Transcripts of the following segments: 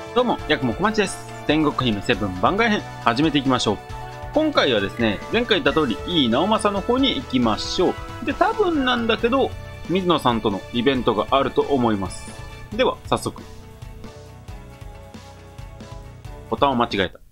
どうも、ヤクモコマチです。天国姫セブン番外編、始めていきましょう。今回はですね、前回言った通り、井伊直政の方に行きましょう。で、多分なんだけど、水野さんとのイベントがあると思います。では、早速。ボタンを間違えた。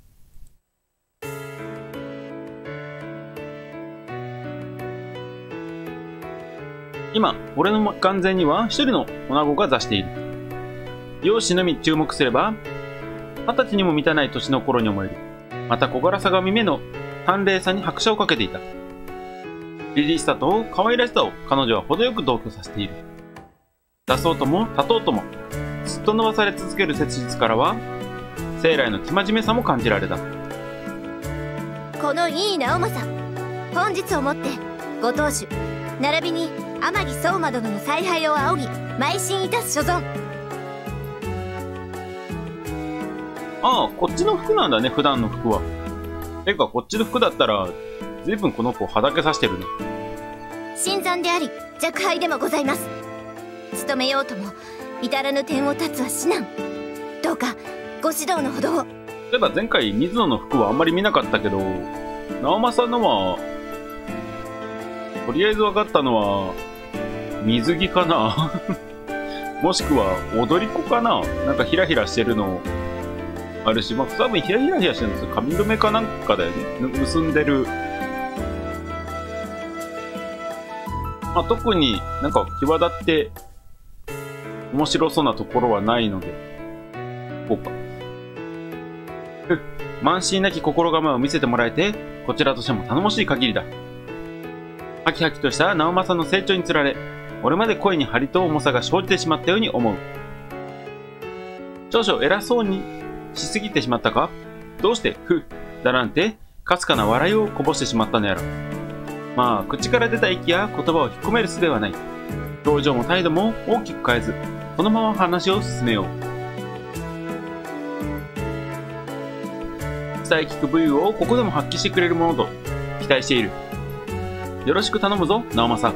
今、俺の眼前には一人の女子が座している。容姿のみ注目すれば、20歳にも満たない年の頃に思える。また小柄さが見目の淡麗さに拍車をかけていた。凛々しさと可愛らしさを彼女は程よく同居させている。出そうとも立とうとも、ずっと伸ばされ続ける切実からは、生来の生真面目さも感じられた。 この井伊直政、本日をもってご当主並びに天城相馬殿の采配を仰ぎ邁進いたす所存。 ああ、こっちの服なんだね、普段の服は。てか、こっちの服だったら、ずいぶんこの子はだけさしてるね。 新参であり、若輩でもございます。務めようとも、至らぬ点を断つは至難。どうか、ご指導のほどを。 例えば前回、水野の服はあんまり見なかったけど、直政のは、とりあえず分かったのは、水着かなもしくは、踊り子かな、なんかヒラヒラしてるの、あるし、まあ、多分ヒラヒラしてるんですよ。髪留めかなんかだよね。結んでる。まあ、特になんか際立って面白そうなところはないので、こうか。満身なき心構えを見せてもらえて、こちらとしても頼もしい限りだ。ハキハキとした直政の成長につられ、俺まで声に張りと重さが生じてしまったように思う。少々偉そうにしすぎてしまったか？どうしてだなんて、かすかな笑いをこぼしてしまったのやら。まあ、口から出た息や言葉を引っ込める術はない。表情も態度も大きく変えず、このまま話を進めよう。伝え聞く武勇をここでも発揮してくれるものと期待している。よろしく頼むぞ、直政。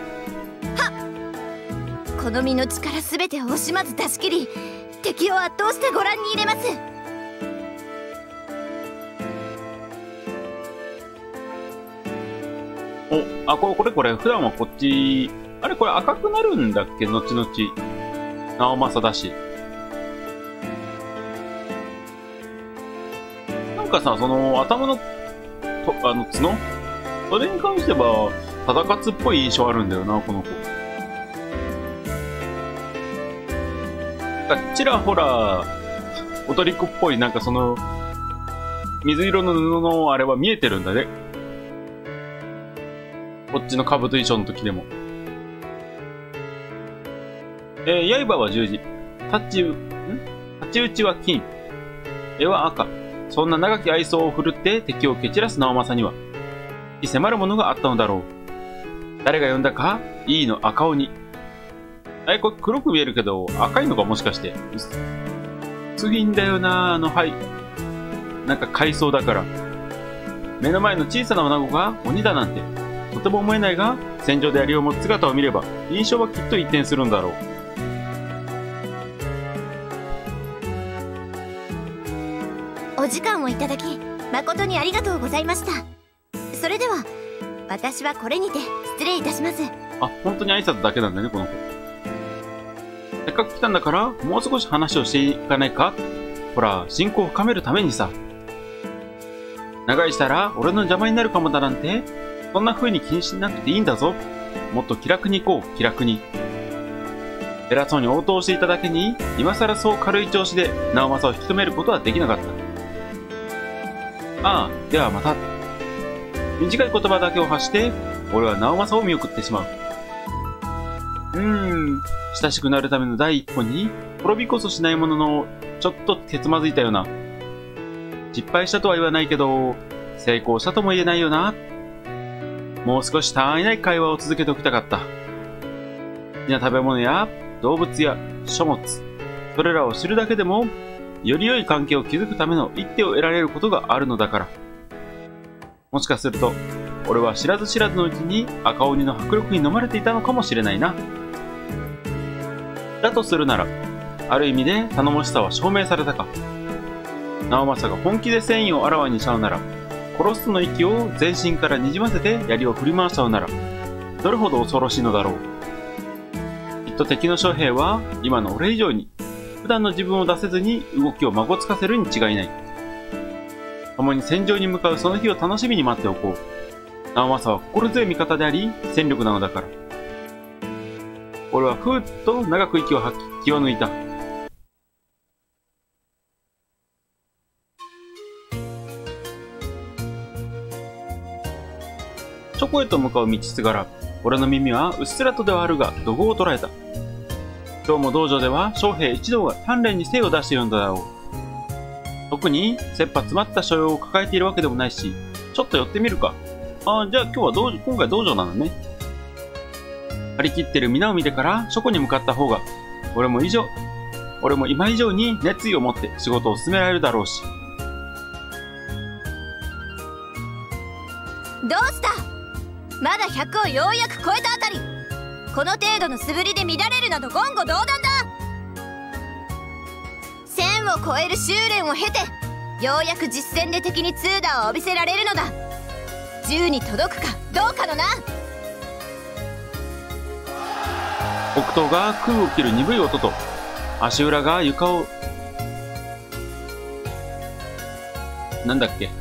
この身の力すべてを惜しまず出し切り、敵を圧倒してご覧に入れます。 これ、普段はこっち、あれこれ赤くなるんだっけ後々。直政だし。なんかさ、その、頭の、角それに関しては、忠勝っぽい印象あるんだよな、この子。ちらほら、踊り子っぽい、なんかその、水色の布のあれは見えてるんだね。こっちの兜衣装の時でも。刃は十字。太刀打ちは金。絵は赤。そんな長き愛想を振るって敵を蹴散らす直政には、迫るものがあったのだろう。誰が呼んだか井伊の赤鬼。これ黒く見えるけど、赤いのかもしかして。薄いんだよな、はい。なんか海藻だから。目の前の小さな女子が鬼だなんて、とても思えないが、戦場で槍を持つ姿を見れば、印象はきっと一転するんだろう。 お時間をいただき、誠にありがとうございました。それでは、私はこれにて失礼いたします。 あ、本当に挨拶だけなんだね、この子。せっかく来たんだから、もう少し話をしていかないか？ほら、親交を深めるためにさ。長居したら、俺の邪魔になるかもだなんて、そんな風に気にしなくていいんだぞ。もっと気楽に行こう、気楽に。偉そうに応答していただけに、今更そう軽い調子で直政を引き止めることはできなかった。ああ、ではまた。短い言葉だけを発して、俺は直政を見送ってしまう。親しくなるための第一歩に、滅びこそしないものの、ちょっとけつまずいたよな。失敗したとは言わないけど、成功したとも言えないよな。もう少し他愛ない会話を続けておきたかった。好きな食べ物や動物や書物、それらを知るだけでも、より良い関係を築くための一手を得られることがあるのだから。もしかすると、俺は知らず知らずのうちに赤鬼の迫力に飲まれていたのかもしれないな。だとするなら、 ある意味で頼もしさは証明されたか。直政が本気で戦意をあらわにしちゃうなら、殺すとの息を全身からにじませて槍を振り回しちゃうなら、どれほど恐ろしいのだろう。きっと敵の将兵は今の俺以上に普段の自分を出せずに動きをまごつかせるに違いない。共に戦場に向かうその日を楽しみに待っておこう。直政は心強い味方であり戦力なのだから。俺はふーっと長く息を吐き気を抜いた。書庫へと向かう道すがら、俺の耳はうっすらとではあるが怒号を捉えた。今日も道場では将兵一同が鍛錬に精を出しているのだろう。特に切羽詰まった所用を抱えているわけでもないし、ちょっと寄ってみるか。じゃあ今回道場なのね。張り切ってる皆を見てから書庫に向かった方が、俺も今以上に熱意を持って仕事を進められるだろうし。 どうした？まだ100をようやく超えたあたり。この程度の素振りで乱れるなど言語道断だ。1000を超える修練を経て、ようやく実戦で敵に痛打を浴びせられるのだ。10に届くかどうかのな。 北東が空を切る鈍い音と、足裏が床を、なんだっけ、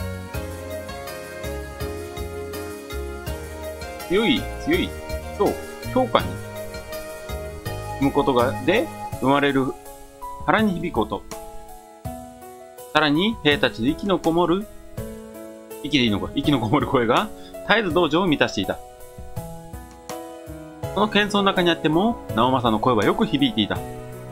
強い評価に踏むことがで生まれる腹に響く音。さらに兵たちの息のこもる声が絶えず道場を満たしていた。その喧騒の中にあっても直政の声はよく響いていた。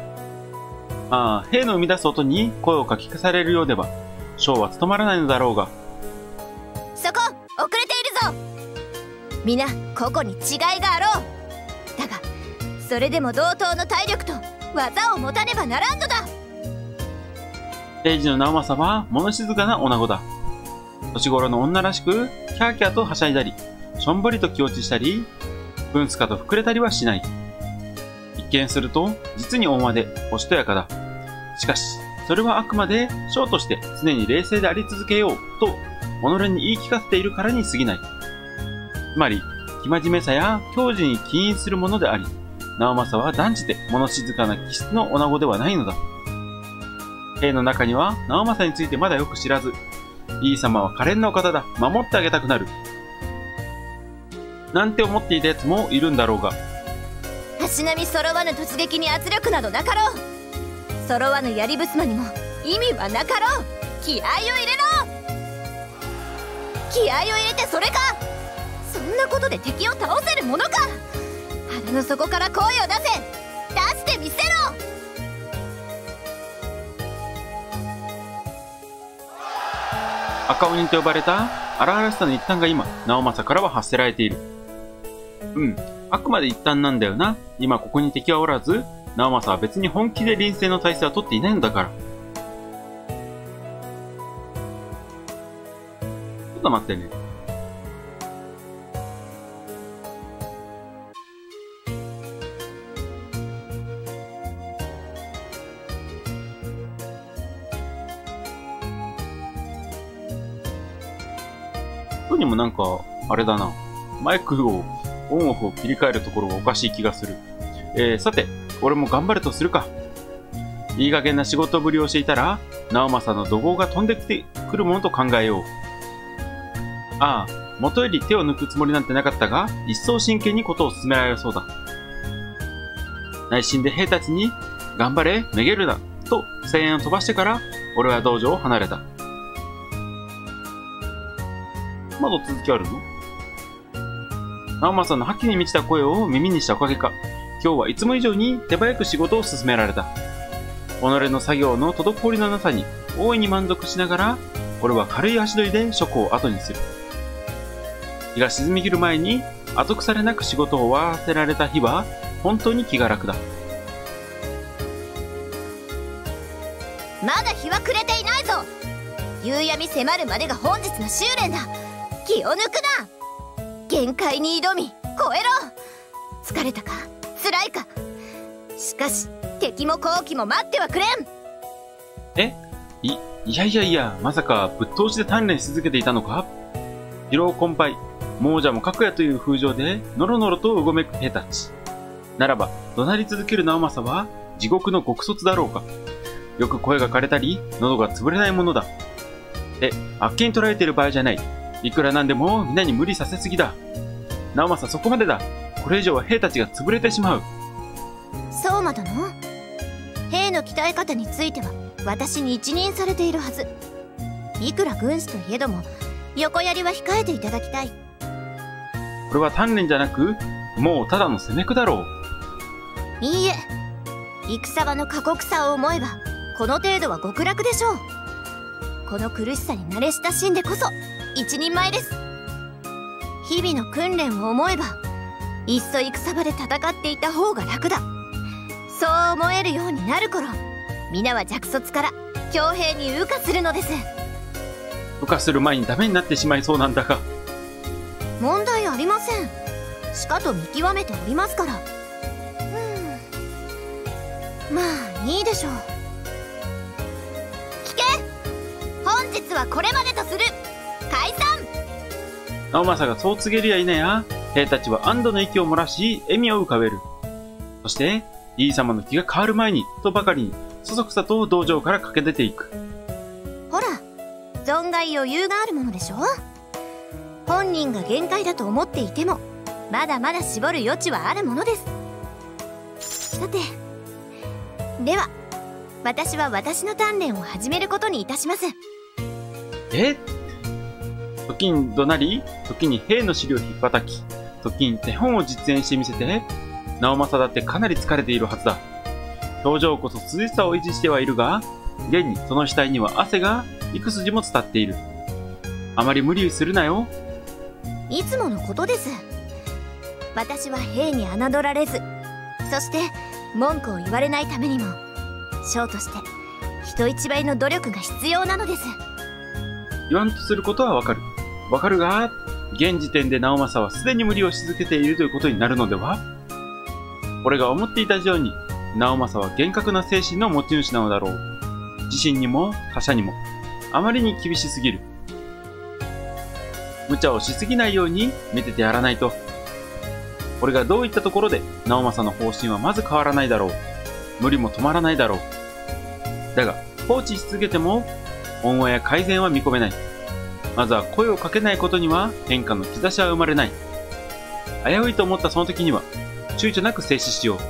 兵の生み出す音に声をかき消されるようではショーは務まらないのだろうが。 そこ遅れているぞ。皆個々に違いがあろう。だがそれでも同等の体力と技を持たねばならんのだ。 定時の直政は物静かな女子だ。年頃の女らしくキャーキャーとはしゃいだり、しょんぼりと気落ちしたり、ふんすかと膨れたりはしない。一見すると実に温和でおしとやかだ。しかしそれはあくまでショーとして常に冷静であり続けようと己に言い聞かせているからに過ぎない。つまり生真面目さや矜持に起因するものであり、直政は断じて物静かな気質の女子ではないのだ。兵の中には直政についてまだよく知らず、イー様は可憐なお方だ、守ってあげたくなるなんて思っていたやつもいるんだろうが、 たしなみ揃わぬ突撃に圧力などなかろう。揃わぬ槍衾にも意味はなかろう。気合を入れろ。気合を入れてそれか。そんなことで敵を倒せるものか。腹の底から声を出せ。出してみせろ。 赤鬼と呼ばれた荒々しさの一端が今直政からは発せられている。あくまで一端なんだよな。今ここに敵はおらず、直政は別に本気で臨戦の体制は取っていないのだから。ちょっと待ってね。とにもなんか、あれだな。マイクをオンオフを切り替えるところがおかしい気がする。さて、俺も頑張るとするか。いい加減な仕事ぶりをしていたら、直政の怒号が飛んできてくるものと考えよう。元より手を抜くつもりなんてなかったが、一層真剣にことを進められそうだ。内心で兵たちに、頑張れ、めげるな、と声援を飛ばしてから、俺は道場を離れた。まだ続きあるの？直政の覇気に満ちた声を耳にしたおかげか、今日はいつも以上に手早く仕事を進められた。己の作業の滞りのなさに大いに満足しながら、俺は軽い足取りで書庫を後にする。日が沈み切る前に後腐れなく仕事を終わらせられた日は本当に気が楽だ。 まだ日は暮れていないぞ。夕闇迫るまでが本日の修練だ。気を抜くな。限界に挑み超えろ。疲れたか辛いか、 しかし敵も好機も待ってはくれん。 いや、まさかぶっ通しで鍛錬し続けていたのか。疲労困憊、亡者もかくやという風情で、のろのろとうごめく兵たち。ならば、怒鳴り続ける直政は、地獄の極卒だろうか。よく声が枯れたり、喉が潰れないものだ。あっけに捉えている場合じゃない。いくらなんでも、皆に無理させすぎだ。直政そこまでだ。これ以上は兵たちが潰れてしまう。 相馬殿、兵の鍛え方については、私に一任されているはず。いくら軍師といえども、横槍は控えていただきたい。 これは鍛錬じゃなく、もうただの攻めくだろう。 いいえ、戦場の過酷さを思えばこの程度は極楽でしょう。この苦しさに慣れ親しんでこそ一人前です。日々の訓練を思えば、いっそ戦場で戦っていた方が楽だ、そう思えるようになる頃、皆は弱卒から強兵に羽化するのです。 羽化する前にダメになってしまいそうなんだが。 問題ありません。しかと見極めておりますから。まあいいでしょう。聞け、本日はこれまでとする。解散。 直政がそう告げるや否や、兵たちは安堵の息を漏らし笑みを浮かべる。そして D 様の気が変わる前にとばかりにそそくさと道場から駆け出ていく。 ほら、存外余裕があるものでしょ。本人が限界だと思っていても、まだまだ絞る余地はあるものです。さて、では私は私の鍛錬を始めることにいたします。 時に怒鳴り、時に兵の尻を引っ叩き、時に手本を実演してみせて、直政だってかなり疲れているはずだ。表情こそ涼しさを維持してはいるが、現にその額には汗が幾筋も伝っている。あまり無理するなよ。 いつものことです。私は兵に侮られず、そして文句を言われないためにも、将として人一倍の努力が必要なのです。 言わんとすることはわかる。わかるが、現時点で直政はすでに無理をし続けているということになるのでは。俺が思っていた以上に、直政は厳格な精神の持ち主なのだろう。自身にも他者にも、あまりに厳しすぎる。無茶をしすぎないように見ててやらないと。俺がどういったところで直政の方針はまず変わらないだろう。無理も止まらないだろう。だが放置し続けても温和や改善は見込めない。まずは声をかけないことには変化の兆しは生まれない。危ういと思ったその時には躊躇なく静止しよう。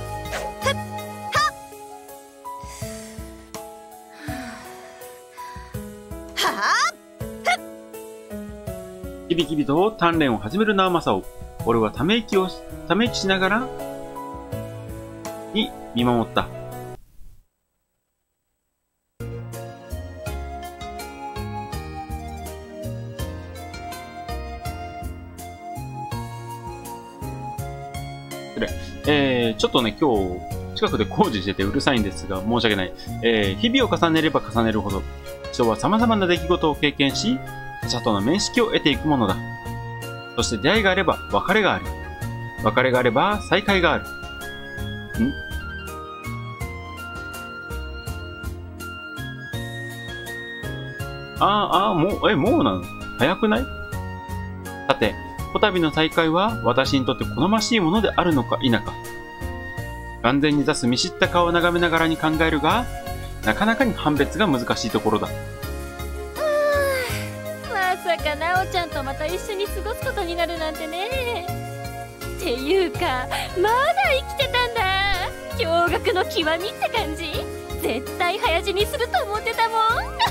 キビキビと鍛錬を始める直政を、俺はため息しながらに見守った。ちょっとね、今日近くで工事しててうるさいんですが申し訳ない。日々を重ねれば重ねるほど人は様々な出来事を経験し、他者との面識を得ていくものだ。そして出会いがあれば別れがある。別れがあれば再会がある。もうなの？早くない？さて、こたびの再会は私にとって好ましいものであるのか否か。眼前に座す見知った顔を眺めながらに考えるが、なかなかに判別が難しいところだ。 まさかなおちゃんとまた一緒に過ごすことになるなんてね。っていうか、まだ生きてたんだ。驚愕の極みって感じ。絶対早死にすると思ってたもん。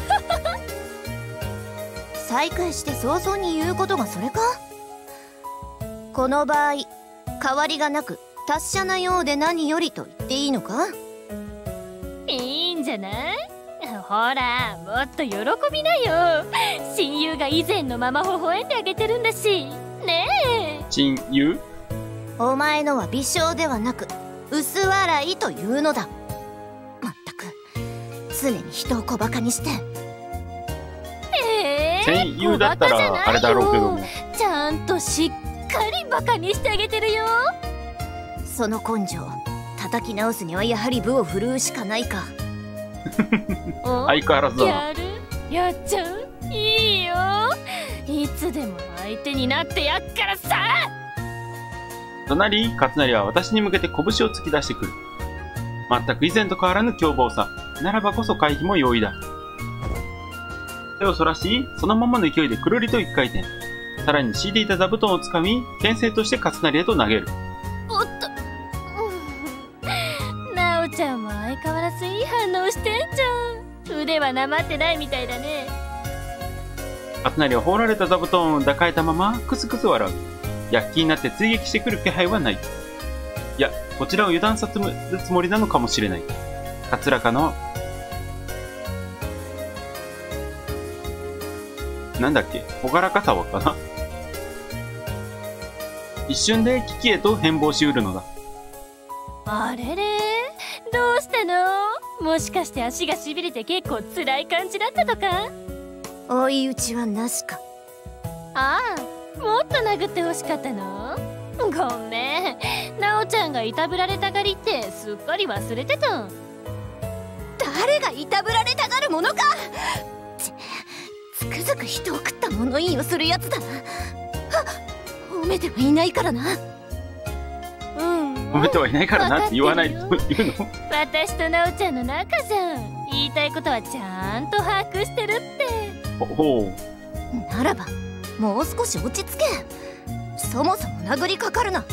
再会して早々に言うことがそれか。この場合、変わりがなく達者なようで何よりと言っていいのか。 いいんじゃない？ほら、もっと喜びなよ。親友が以前のまま微笑んであげてるんだしねえ。 親友？ お前のは微笑ではなく薄笑いというのだ。まったく常に人を小バカにして。 親友だったらあれだろうけども、 ちゃんとしっかりバカにしてあげてるよ。 その根性叩き直すにはやはり武を振るうしかないか。 相変わらずだな。 やっちゃう？いいよ、いつでも相手になってやっからさ。 となり、勝成は私に向けて拳を突き出してくる。全く以前と変わらぬ凶暴さ。ならばこそ回避も容易だ。手をそらし、そのままの勢いでくるりと一回転。さらに敷いていた座布団をつかみ、牽制として勝成へと投げる。 おっと、なおちゃんも相変わらずいい反応してんじゃん。腕はなまってないみたいだね。 勝成は放られた座布団を抱えたままクスクス笑う。躍起になって追撃してくる気配はない。いや、こちらを油断させるつもりなのかもしれない。桂かのなんだっけ、ほがらかさはかな。一瞬で危機へと変貌しうるのだ。 あれれ、どうしたの？もしかして足がしびれて結構辛い感じだったとか？ 追い打ちはなしか。 ああ、もっと殴ってほしかったの？ごめん、なおちゃんがいたぶられたがりってすっかり忘れてた。 誰がいたぶられたがるものか。つくづく人を食った物言いをするやつだな。褒めてはいないからな。 褒めてはいないからなって言わないと言うの？ 私となおちゃんの仲じゃん。言いたいことはちゃんと把握してるって。 ほう。 ならばもう少し落ち着け。そもそも殴りかかるな。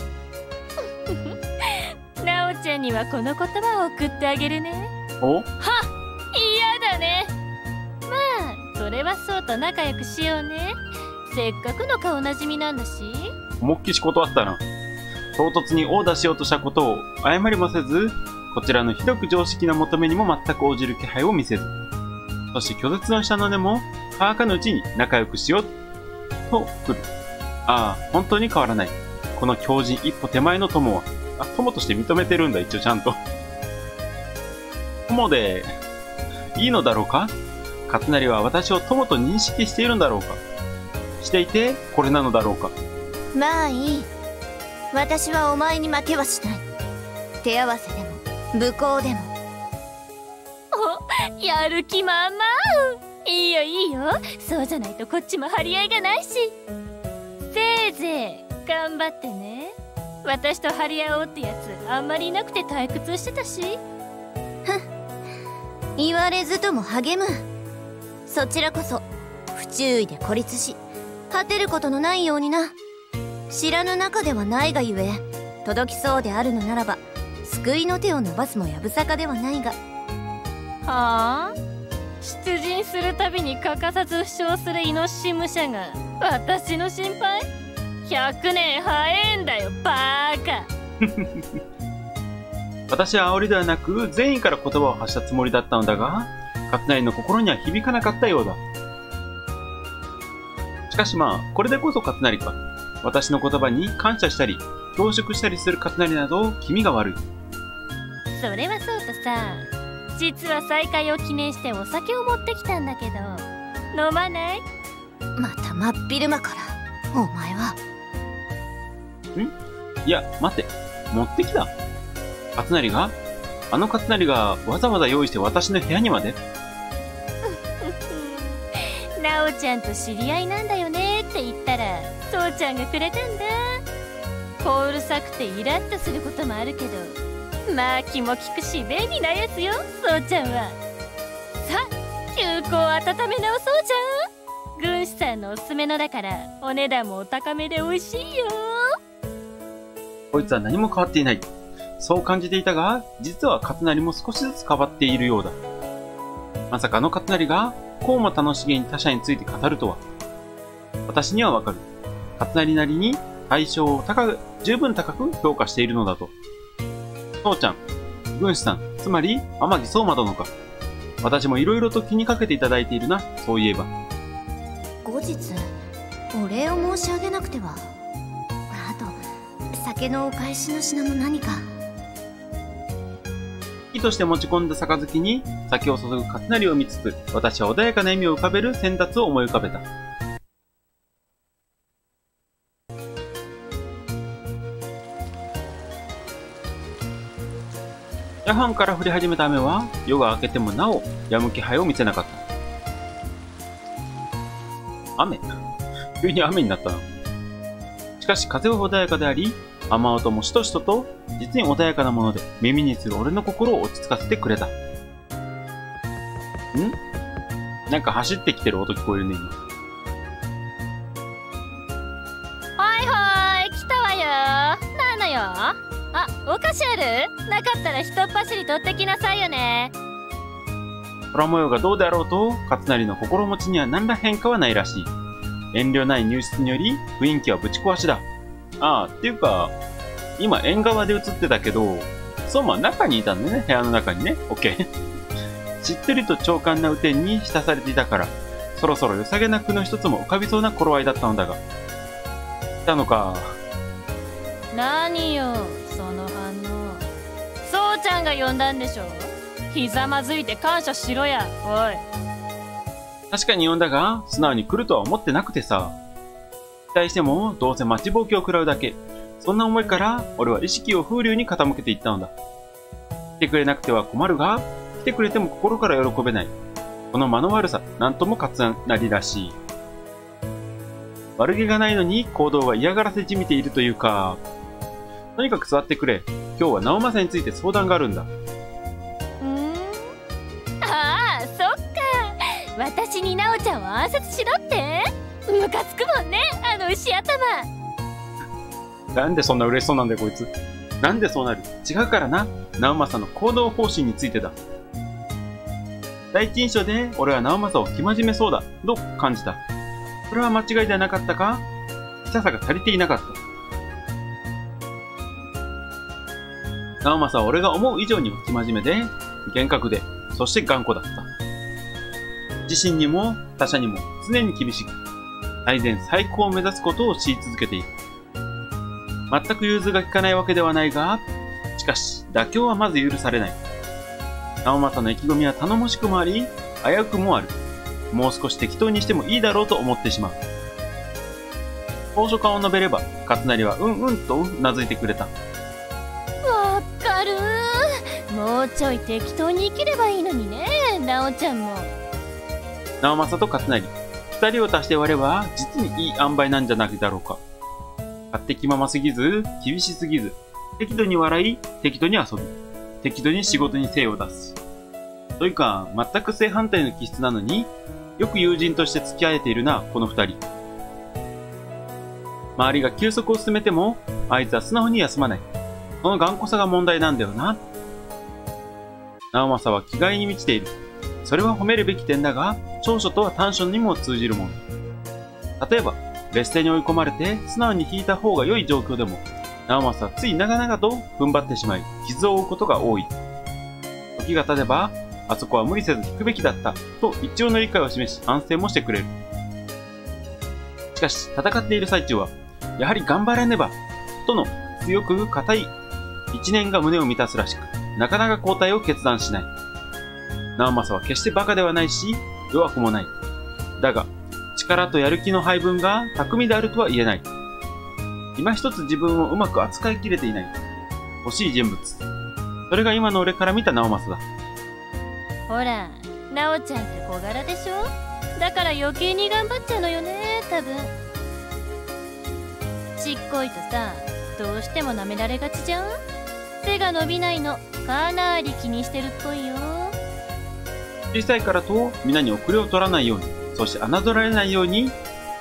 なおちゃんにはこの言葉を送ってあげるね。 お？ はっ、嫌だね。まあそれはそうと仲良くしようね。せっかくの顔なじみなんだし。 思いっきし断ったな。唐突に殴打しようとしたことを謝りもせず、こちらのひどく常識な求めにも全く応じる気配を見せず、そして拒絶のしたのでも乾かぬうちに仲良くしようと来る。ああ、本当に変わらない。この強靭一歩手前の友は、友として認めてるんだ、一応ちゃんと。友でいいのだろうか？勝成は私を友と認識しているんだろうか？していてこれなのだろうか？ まあいい。私はお前に負けはしない。手合わせでも武功でも。 お、やる気満々。いいよいいよ、そうじゃないとこっちも張り合いがないし。せいぜい頑張ってね。私と張り合おうってやつあんまりいなくて退屈してたし。 言われずとも励む。そちらこそ不注意で孤立し勝てることのないようにな。知らぬ中ではないがゆえ、届きそうであるのならば救いの手を伸ばすもやぶさかではないが。 はあ、出陣するたびに欠かさず負傷するイノシシ武者が私の心配？100年早えんだよ、バーカ。 私は煽りではなく善意から言葉を発したつもりだったのだが、勝成の心には響かなかったようだ。しかしまあ、これでこそ勝成か。私の言葉に感謝したり恐縮したりする勝成など気味が悪い。 それはそうとさ、実は再会を記念してお酒を持ってきたんだけど、飲まない？ また真っ昼間からお前は。 いや待て、持ってきた？勝成が？あの勝成がわざわざ用意して私の部屋にまで？ なおちゃんと知り合いなんだよねって言ったらそうちゃんがくれたんだ。こううるさくてイラッとすることもあるけど、まあ気も利くし便利なやつよ、そうちゃんは。さあ休校を温め直そうじゃん。軍師さんのおすすめのだからお値段もお高めで美味しいよ。 こいつは何も変わっていない。そう感じていたが、実は勝成も少しずつ変わっているようだ。まさかあの勝成がこうも楽しげに他者について語るとは。私にはわかる。勝成なりに対象を十分高く評価しているのだと。父ちゃん、軍師さん、つまり天城相馬殿か。私もいろいろと気にかけていただいているな、そういえば。 後日お礼を申し上げなくては。あと酒のお返しの品も何か。 意として持ち込んだ杯に酒を注ぐ勝成を見つつ、私は穏やかな笑みを浮かべる先達を思い浮かべた。 夜半から降り始めた雨は夜が明けてもなお止む気配を見せなかった。雨急に雨になったな。しかし風は穏やかであり、雨音もしとしとと実に穏やかなもので耳にする俺の心を落ち着かせてくれた。なんか走ってきてる音聞こえるね、今。 はいはい、来たわよ。なんのよ。あ、お菓子ある？なかったらひとっ走り取ってきなさいよね。 空模様がどうであろうと、勝成の心持ちには何ら変化はないらしい。遠慮ない入室により雰囲気はぶち壊しだ。っていうか、今縁側で映ってたけど、相馬は中にいたんだね、部屋の中にね。オッケー。しっとりと長官な雨天に浸されていたから、そろそろ良さげな句の一つも浮かびそうな頃合いだったのだが。来たのか。 何よ、その反応。そうちゃんが呼んだんでしょ。ひざまずいて感謝しろや、おい。 確かに呼んだが、素直に来るとは思ってなくてさ。期待しても、どうせ待ちぼうけを食らうだけ。そんな思いから、俺は意識を風流に傾けていったのだ。来てくれなくては困るが、来てくれても心から喜べない。この間の悪さ、なんとも勝成らしい。悪気がないのに行動は嫌がらせじみているというか、とにかく座ってくれ。今日は直政について相談があるんだ。 ああ、そっか。私になおちゃんを暗殺しろって？ムカつくもんね、あの牛頭。 なんでそんな嬉しそうなんだよ、こいつ。なんでそうなる？違うからな。直政の行動方針についてだ。第一印象で俺は直政を生真面目そうだと感じた。それは間違いではなかったか？記者さが足りていなかった。直政は俺が思う以上に生真面目で、厳格で、そして頑固だった。自身にも他者にも常に厳しく、最善最高を目指すことをし続けている。全く融通が利かないわけではないが、しかし妥協はまず許されない。直政の意気込みは頼もしくもあり、危うくもある。もう少し適当にしてもいいだろうと思ってしまう。当初感を述べれば、勝成はうんうんとうなずいてくれた。 わかるー。もうちょい適当に生きればいいのにね、なおちゃんも。 直政と勝成、二人を足して割れば、実にいい塩梅なんじゃないだろうか。勝手気まますぎず、厳しすぎず、適度に笑い、適度に遊び、適度に仕事に精を出す。というか、全く正反対の気質なのに、よく友人として付き合えているな、この二人。周りが休息を進めても、あいつは素直に休まない。その頑固さが問題なんだよな。直政は気概に満ちている。それは褒めるべき点だが、長所とは短所にも通じるもの。例えば、劣勢に追い込まれて素直に引いた方が良い状況でも、直政はつい長々と踏ん張ってしまい、傷を負うことが多い。時が経てば、あそこは無理せず引くべきだったと一応の理解を示し反省もしてくれる。しかし戦っている最中はやはり頑張らねばとの強く固い一念が胸を満たすらしく、なかなか交代を決断しない。直政は決して馬鹿ではないし弱くもない。だが力とやる気の配分が巧みであるとは言えない。今一つ自分をうまく扱いきれていない欲しい人物、それが今の俺から見た直政だ。 ほら、なおちゃんって小柄でしょ。だから余計に頑張っちゃうのよね、多分。ちっこいとさ、どうしても舐められがちじゃん。背が伸びないの、かなり気にしてるっぽいよ。 小さいからと皆に遅れを取らないように、そして侮られないように、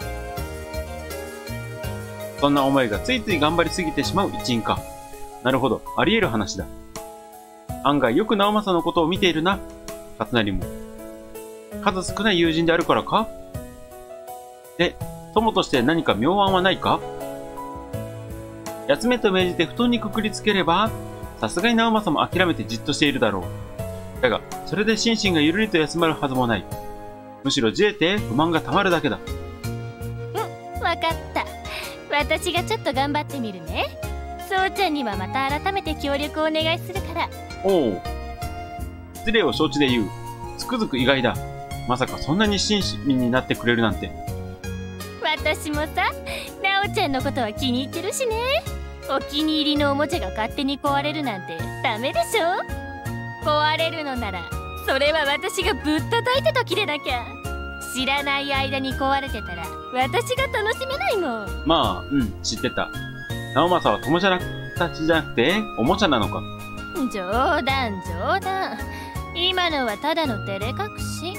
そんな思いがついつい頑張りすぎてしまう一因か。なるほど、あり得る話だ。案外よく直政のことを見ているな。勝成も。数少ない友人であるからか？で、友として何か妙案はないか？休めと命じて布団にくくりつければ、さすがに直政も諦めてじっとしているだろう。だが、それで心身がゆるりと休まるはずもない。むしろじれて不満がたまるだけだ。 わかった。私がちょっと頑張ってみるね。そうちゃんにはまた改めて協力をお願いするから。 おう。失礼を承知で言う。つくづく意外だ。まさかそんなに親身になってくれるなんて。 私もさ、なおちゃんのことは気に入ってるしね。お気に入りのおもちゃが勝手に壊れるなんてダメでしょ。 壊れるのならそれは私がぶったたいて時でなきゃ。知らない間に壊れてたら私が楽しめないもん。 まあ、知ってた。直政は友達じゃなくて、おもちゃなのか。 冗談冗談。今のはただの照れ隠し。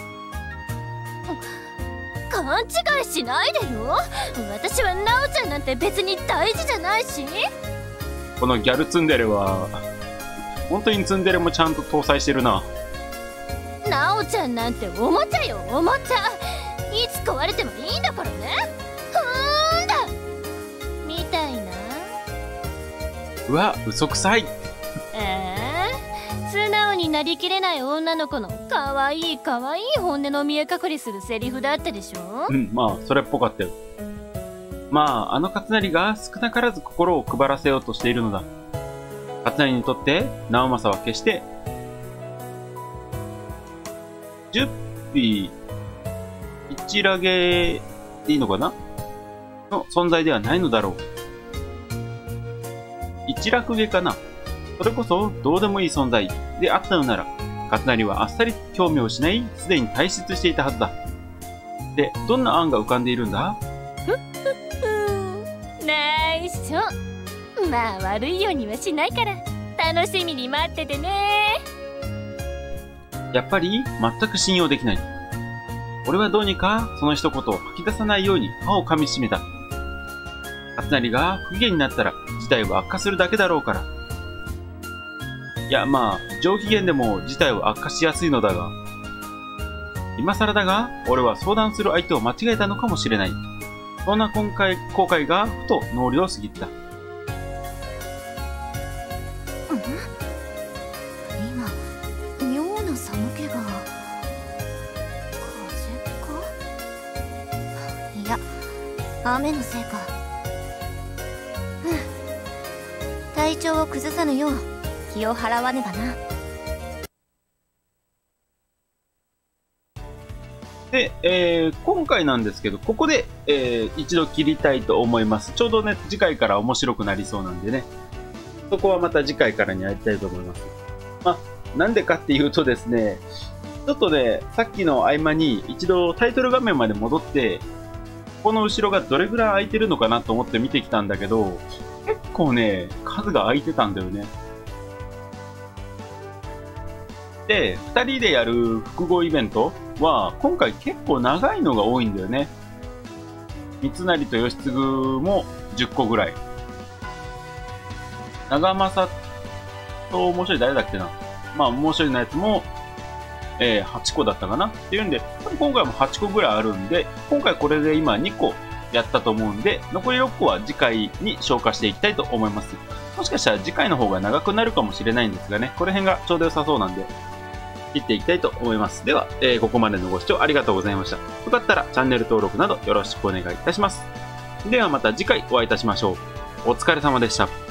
勘違いしないでよ。私はナオちゃんなんて別に大事じゃないし。 このギャルツンデレは、本当にツンデレもちゃんと搭載してるな。 ナオちゃんなんておもちゃよ、おもちゃ。いつ壊れてもいいんだからね。ふーんだみたいな。 うわ、嘘くさい。 素直になりきれない女の子のかわいいかわいい本音の見え隠れするセリフだったでしょ。 まあ、それっぽかったよ。まあ、あの勝成が少なからず心を配らせようとしているのだ。勝成にとって、直政は決して、10匹、一ラゲでいいのかなの存在ではないのだろう。一落ゲかな。それこそどうでもいい存在であったのなら、勝成はあっさり興味を失い、すでに退出していたはずだ。で、どんな案が浮かんでいるんだ？ 内緒。まあ悪いようにはしないから楽しみに待っててね。 やっぱり全く信用できない。俺はどうにかその一言を吐き出さないように歯を噛みしめた。勝成が不機嫌になったら事態は悪化するだけだろうから。いや、まあ、上機嫌でも事態は悪化しやすいのだが、今更だが、俺は相談する相手を間違えたのかもしれない。そんな後悔がふと脳裏を過ぎた。 今、妙な寒気が。風か？いや、雨のせいか。体調を崩さぬよう気を払わねばな。 で、今回なんですけど、ここで、一度切りたいと思います。ちょうどね、次回から面白くなりそうなんでね。そこはまた次回からにやりたいと思います。まあ、なんでかっていうとですね、ちょっとね、さっきの合間に一度タイトル画面まで戻って、この後ろがどれぐらい空いてるのかなと思って見てきたんだけど、結構ね、数が空いてたんだよね。で、2人でやる複合イベントは、今回結構長いのが多いんだよね。三成と義継も10個ぐらい。長政ともう一人誰だっけな。まあ、もう一人のやつも、8個だったかなっていうんで、今回も8個ぐらいあるんで、今回これで今2個やったと思うんで、残り6個は次回に消化していきたいと思います。もしかしたら次回の方が長くなるかもしれないんですがね、この辺がちょうど良さそうなんで、切っていきたいと思います。では、ここまでのご視聴ありがとうございました。よかったらチャンネル登録などよろしくお願いいたします。ではまた次回お会いいたしましょう。お疲れ様でした。